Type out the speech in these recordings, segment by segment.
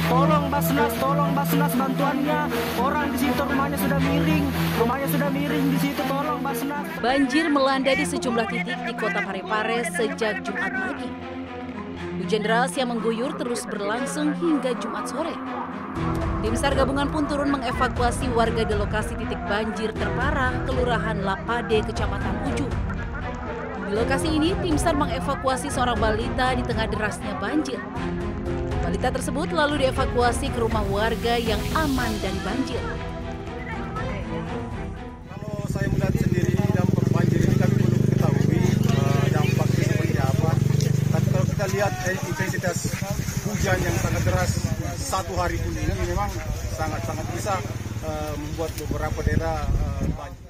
tolong Basnas bantuannya. Orang di situ rumahnya sudah miring di situ, tolong Basnas. Banjir melanda di sejumlah titik di Kota Parepare sejak Jumat pagi. Hujan deras yang mengguyur terus berlangsung hingga Jumat sore. Tim SAR gabungan pun turun mengevakuasi warga di lokasi titik banjir terparah Kelurahan Lapade, Kecamatan Ujung. Di lokasi ini, tim SAR mengevakuasi seorang balita di tengah derasnya banjir. Balita tersebut lalu dievakuasi ke rumah warga yang aman dari banjir. Kalau saya melihat sendiri dampak banjir ini kami belum ketahui dampaknya seperti apa. Tapi kalau kita lihat intensitas hujan yang sangat deras satu hari pun ini memang sangat bisa membuat beberapa daerah banjir.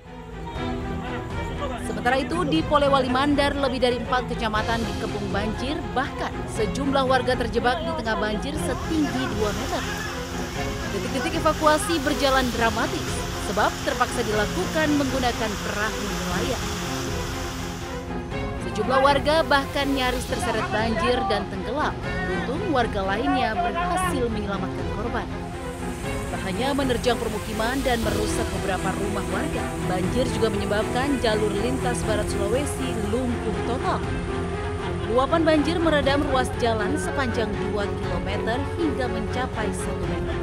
Sementara itu di Polewali Mandar lebih dari 4 kecamatan dikepung banjir, bahkan sejumlah warga terjebak di tengah banjir setinggi 2 meter. Detik-detik evakuasi berjalan dramatis sebab terpaksa dilakukan menggunakan perahu nelayan. Sejumlah warga bahkan nyaris terseret banjir dan tenggelam. Untung warga lainnya berhasil menyelamatkan korban. Tak hanya menerjang permukiman dan merusak beberapa rumah warga, banjir juga menyebabkan jalur lintas Barat Sulawesi lumpuh total. Luapan banjir meredam ruas jalan sepanjang 2 km hingga mencapai 1 meter.